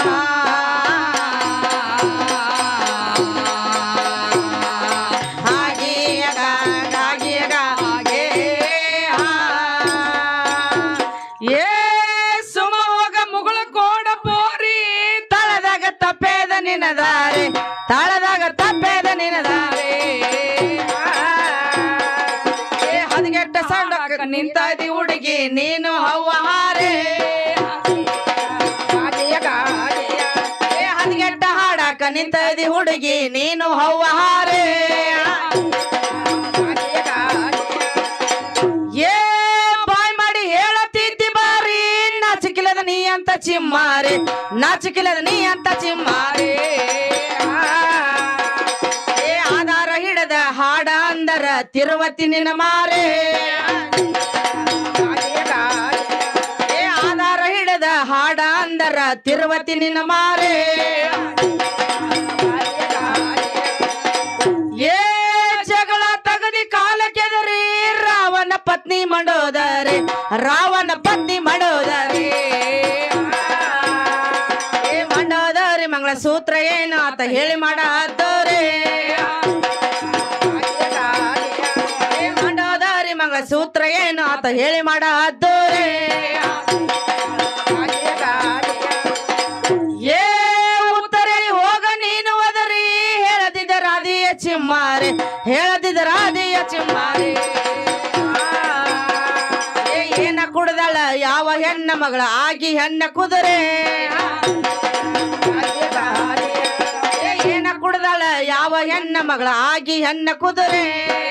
ತಾಳದಾಗ ತಪ್ಪೇದ ನಿನದಾರೆ ಹದಗೆಟ್ಟ ಸಣ್ಣಕ್ಕ ನಿಂತಾದಿ ಹುಡುಗಿ ನೀನು ಹವ್ವಹಾರೆ ಹದಗೆಟ್ಟ ಹಾಡಾಕ ನಿಂತಾದಿ ಹುಡುಗಿ ನೀನು ಹವ್ವಹಾರೆ ಏ ಬಾಯ್ ಮಾಡಿ ಹೇಳತಿದ್ದಿ ಬಾರಿ ನಾಚಿಕಿಲ್ಲದ ನೀ ಅಂತ ಚಿಮ್ಮಾರೆ ನಾಚಿಕಿಲ್ಲದ ನೀ ಅಂತ ಚಿಮ್ಮಾರೆ ಆಧಾರ ಹಿಡದ ಹಾಡ ಅಂದರ ತಿರುವತಿ ನಿನ ಮಾರೆ ಆಧಾರ ಹಿಡದ ಹಾಡ ಅಂದರ ತಿರುವತಿ ನಿನ ಮಾರೆ ಏ ಜಗಳ ತಗದಿ ಕಾಲ ಕೆದರಿ ರಾವಣ ಪತ್ನಿ ಮಾಡೋದರೆ ರಾವಣ ಪತ್ನಿ ಮಾಡೋದರೆ ಮಂಡೋದರಿ ಮಂಗಳಸೂತ್ರ ಏನು ಆತ ಹೇಳಿ ಮಾಡಾದೋರೆ ಮಂಡೋದರಿ ಮಂಗಳಸೂತ್ರ ಏನು ಆತ ಹೇಳಿ ಮಾಡಾದೋರೆ ಏ ಉತ್ತರಳಿ ಹೋಗ ನೀನು ಅದರಿ ಹೇಳದಿದ್ದ ರಾಧಿಯ ಚಿಮ್ಮಾರೆ ಹೇಳದಿದ್ದ ರಾಧಿಯ ಚಿಮ್ಮಾರೆ ಏನ ಕುಡ್ದಳ ಯಾವ ಹೆಣ್ಣ ಮಗಳ ಆಗಿ ಹೆಣ್ಣ ಕುದುರೆ ಏನ ಕುಡ್ದಳ ಯಾವ ಹೆಣ್ಣ ಮಗಳ ಆಗಿ ಹೆಣ್ಣ ಕುದುರೆ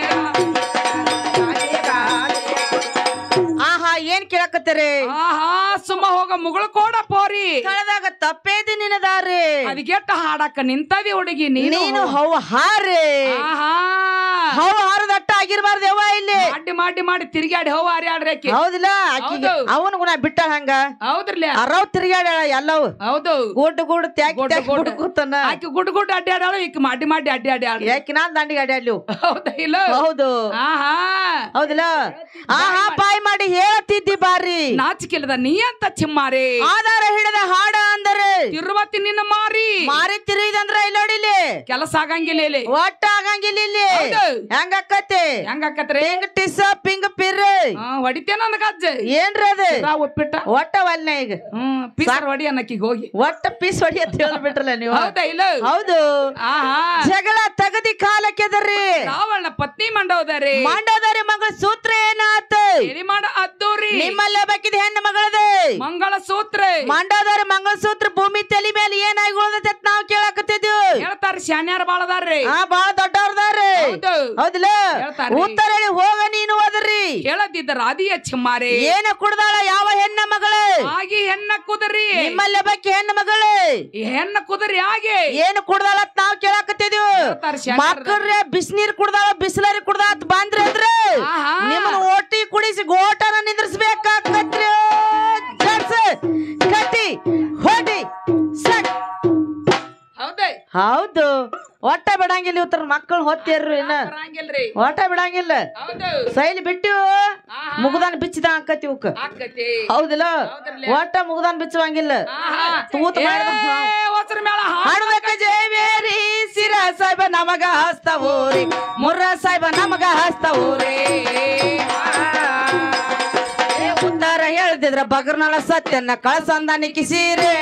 ಆಹಾ ಏನ್ ಕೇಳಕತ್ತೀರಿ ಆಹಾ ಸುಮ್ಮ ಹೋಗ ಮುಗಳು ಕೋಡ ಪೋರಿ ಕಳೆದಾಗ ತಪ್ಪೇದಿ ನಿನದಾರಿ ಅದಗೆಟ್ಟ ಹಾಡಕ್ಕ ನಿಂತದಿ ಹುಡುಗಿ ನೀನು ಹವ್ವ ಹಾರಿ ಆಹಾ ಹವ್ವ ಹಾರದಟ್ಟ ಆಗಿರ್ಬಾರ್ದು ಯವ್ವ ಇಲ್ಲಿ ಮಾಡಿ ಮಾಡಿ ಮಾಡಿ ತಿರ್ಗಾಡಿ ಹೋ ಹಾರಿ ಹೌದಿಲ್ಲ ಅವನು ಗುಣ ಬಿಟ್ಟಾಳ ಹಂಗ ಹೌದ್ರಲ್ಲ ಅರಾವ್ ತಿರ್ಗಾಡ್ಯಾಳ ಎಲ್ಲವು ಹೌದು ಗುಡ್ ಗುಡ್ ಕೂತನ ಆಕಿ ಗುಡ್ ಗುಡ್ ಅಡ್ಡಾಡಾಳು ಈಕ ಮಾಡಿ ಮಾಡಿ ಅಡ್ಡಾಡ್ಯಾಳ ಯಾಕೆ ನಾನ್ ದಂಡಿಗೆ ಅಡ್ಯಾಡ್ಲು ಹೌದಾ ಇಲ್ಲ ಹೌದು ಆಹಾ ಹೌದಿಲ್ಲ ಆಹಾ ಬಾಯ್ ಮಾಡಿ ಹೇಳ್ತಿದ್ದಿ ಬಾರಿ ನಾಚಿಕೆಲ್ಲದ ನೀ ಅಂತ ಚಿಮ್ಮಾರೆ ಆಧಾರ ಹಿಡದ ಹಾಡ ಅಂದರೆ ತಿರುವತಿ ನಿನ್ನ ಮಾರಿ ಮಾರಿ ತಿರುಗಿದಂದ್ರ ಇಲ್ಲಿ ನೋಡಿಲಿ ಕೆಲಸ ಆಗಂಗಿಲ್ಲ ಇಲ್ಲಿ ಒಟ್ಟ ಆಗಂಗಿಲ್ಲ ಇಲ್ಲಿ ಹೆಂಗಕ್ಕತಿ ಹೆಂಗಕ್ಕತ್ರಿ ಪಿಂಗ್ ಟಿಸ ಪಿಂಗ್ ಪಿರ್ ಹೊಡಿತೇನ ಅಂದ ಗಜ್ಜ ಏನ್ರಿ ಅದು ಒಪ್ಪಿಟ್ಟ ಒಟ್ಟ ವಲ್ನ ಈಗ ಪೀಸರ್ ಹೊಡಿ ಅನ್ನಕ್ಕಿಗೆ ಹೋಗಿ ಒಟ್ಟ ಪೀಸ್ ಹೊಡಿ ಅಂತ ಹೇಳ್ಬಿಟ್ರಲ್ಲ ನೀವು ಹೌದಾ ಇಲ್ಲ ಹೌದು ಆಹಾ ಜಗಳ ತಗದಿ ಕಾಲಕ್ಕೆದರಿ ರಾವಣ ಪತ್ನಿ ಮಂಡೋದರಿ ಮಂಡೋದರಿ ಮಗಳ ಸೂತ್ರ ಏನಾತ ಎರಿ ಮಾಡ ಅದ್ದೂರಿ ನಿಮ್ಮಲ್ಲ ಬೇಕಿದ ಹೆಣ್ಣು ಮಗಳದ ಮಂಗಳ ಸೂತ್ರ ಮಂಡೋದರಿ ಮಂಗಳಸೂತ್ರ ಭೂಮಿ ತಲೆ ಮೇಲೆ ಏನಾಗಿ ಉಳ್ದೈತೆ ನಾವು ಕೇಳಕತ್ತಿದ್ವಿ ಹೇಳ್ತಾರ ಶಾನ್ಯಾರ ಬಾಳದಾರ್ರಿ ಬಾಳ ದೊಡ್ಡವ್ರದಾರ್ರಿ ಹೌದಿಲ್ಲ ಉತ್ತರ ಹೇಳಿ ಹೋಗ ನೀನು ಹೋದ್ರಿ ಹೇಳದಿದ್ದ ರಾಧಿಯ ಚಿಮ್ಮಾರೆ ಏನ ಕುಡ್ದಾಳ ಯಾವ ಹೆಣ್ಣ ಮಗಳು ಆಗಿ ಹೆಣ್ಣ ಕುದರಿ ನಿಮ್ಮಲ್ಲ ಬೇಕಿ ಹೆಣ್ಣು ಮಗಳು ಹೆಣ್ಣ ಕುದರಿ ಆಗಿ ಏನು ಕುಡ್ದಾಳ ನಾವ್ ಕೇಳಕತ್ತಿದ್ವಿ ಮಕ್ಕಳ್ರೆ ಬಿಸಿನೀರ್ ಕುಡ್ದಾಳ ಬಿಸಿಲರಿ ಕುಡ್ದಾಳ ಬಂದ್ರಿ ಅಂದ್ರೆ ನಿಮ್ಮನ್ನ ಒಟ್ಟಿ ಕುಡಿಸಿ ಗೋಟನ ನಿಂದ್ರಿಸ್ಬೇಕಾಗತ್ರಿ ಕಟ್ಟಿ ಹೊಡಿ ಹೌದು ಒಟ್ಟ ಬಿಡಂಗಿಲ್ಲ ಇವತ್ತರ ಮಕ್ಕಳು ಹೊತ್ತೇರ್ರಿ ಇನ್ನ ಒಟ್ಟ ಬಿಡಂಗಿಲ್ಲ ಸೈಲಿ ಬಿಟ್ಟು ಮುಗ್ದಾನ ಬಿಚ್ಚಿದ ಹಾಕತಿ ಇವಕ್ಕ ಹೌದಿಲ್ಲ ಒಟ್ಟ ಮುಗ್ದಾನ ಬಿಚ್ಚುವಂಗಿಲ್ಲ ತೂತ್ ಹಾಡ್ಬೇಕ ಜಯವೇರಿ ಸಿರ ಸಾಹೇಬ ನಮಗ ಹಸ್ತವೂರಿ ಮುರ್ರ ಸಾಹೇಬ ನಮಗ ಹಸ್ತವೂರಿ ಉತ್ತರ ಹೇಳ್ತಿದ್ರ ಬಗರ್ನಳ ಸತ್ಯನ್ನ ಕಳಸಂದಾನಿಕ್ಕಿ ಸೀರೆ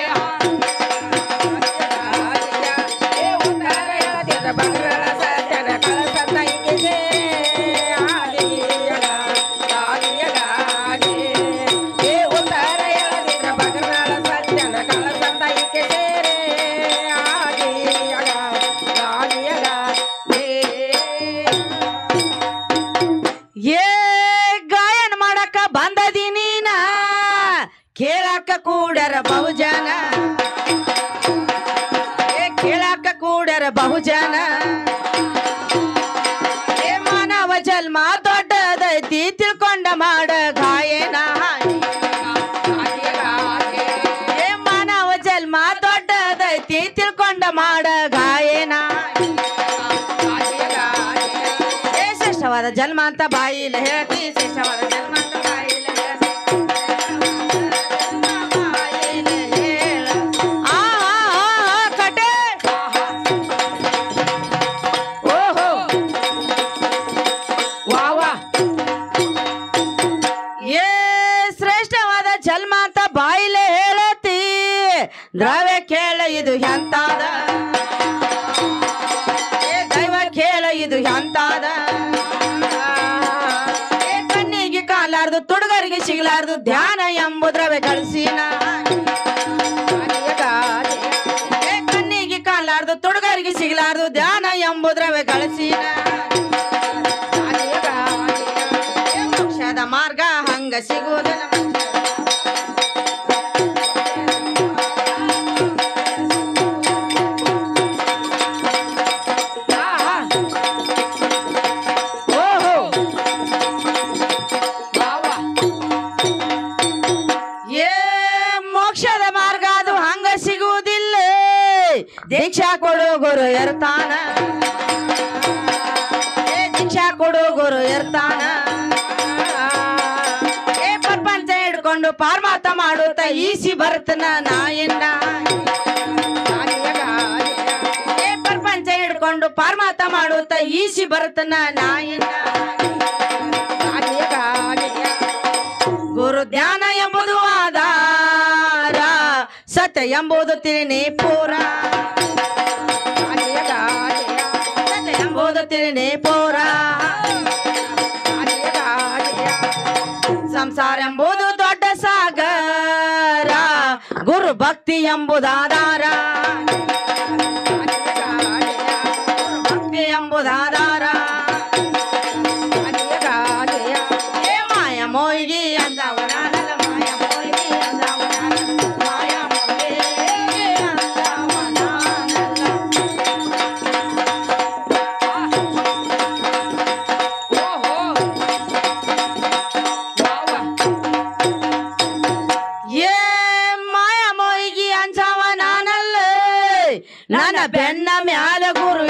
ಕೇಳಾಕ ಕೂಡರ ಬಹುಜನ ಕೇಳಾಕ ಕೂಡರ ಬಹುಜನ ಮಾನವ ಜನ್ಮ ದೊಡ್ಡದೈತಿ ತಿಳ್ಕೊಂಡ ಮಾಡ ಗಾಯನ ಮಾನವ ಜನ್ಮ ದೊಡ್ಡದೈತಿ ತಿಳ್ಕೊಂಡ ಮಾಡ ಗಾಯನ ಶ್ರೇಷ್ಠವಾದ ಜನ್ಮ ಅಂತ ಬಾಯಿಲ ಹೇಳ್ತಿ ಶ್ರೇಷ್ಠವಾದ ಜನ್ಮ ಅಂತ ಬಾಯಿಲ ದ್ರವ್ಯ ಕೇಳ ಇದು ಎಂತಾದ ದೈವ ಕೇಳ ಇದು ಎಂತಾದ ಕಣ್ಣಿಗೆ ಕಾಲಾರ್ದು ತುಡುಗರಿಗೆ ಸಿಗಲಾರ್ದು ಧ್ಯಾನ ಎಂಬು ದ್ರವ್ಯ ಗಳಿಸಿನ ಕಣ್ಣಿಗೆ ಕಾಲಾರ್ದು ತುಡುಗರಿಗೆ ಸಿಗಲಾರ್ದು ಧ್ಯಾನ ಎಂಬು ದ್ರವ್ಯ ಗಳಿಸಿನ ಮೋಕ್ಷದ ಮಾರ್ಗ ಹಂಗ ಸಿಗುವುದಿಲ್ಲ ದೀಕ್ಷಾ ಕೊಡು ಗುರು ಇರ್ತಾನ ದೀಕ್ಷಾ ಕೊಡು ಗುರು ಇರ್ತಾನ ಪ್ರಪಂಚ ಹಿಡ್ಕೊಂಡು ಪಾರ್ಮಾತ ಮಾಡುತ್ತ ಈಸಿ ಬರ್ತನ ನಾಯಣ್ಣ ಪ್ರಪಂಚ ಹಿಡ್ಕೊಂಡು ಪಾರ್ಮಾತ ಮಾಡುತ್ತ ಈಸಿ ಬರ್ತನ ನಾಯಣ್ಣ ಗುರು ಧ್ಯಾನ ಎಂಬುದು ಆಧಾರ ಸತ್ಯ ಎಂಬುದು ತಿಳಿ ಪೂರ ಎಂಬುದು ತಿಳಿ ಪೂರ ಸಂಸಾರ ಎಂಬುದು ದೊಡ್ಡ ಸಾಗರ ಗುರು ಭಕ್ತಿ ಎಂಬುದಾಧಾರ ಭಕ್ತಿ ಎಂಬುದಾಧಾರ ಮಾಯ ಮೋಯಿಗಿ ಅಂದವನ ಮಾಯ ಮೋಯಿಗಿ ಅಂದವನ ಮಾಯ ನನ್ನ ಬೆನ್ನ ಮ್ಯಾಲ ಗುರು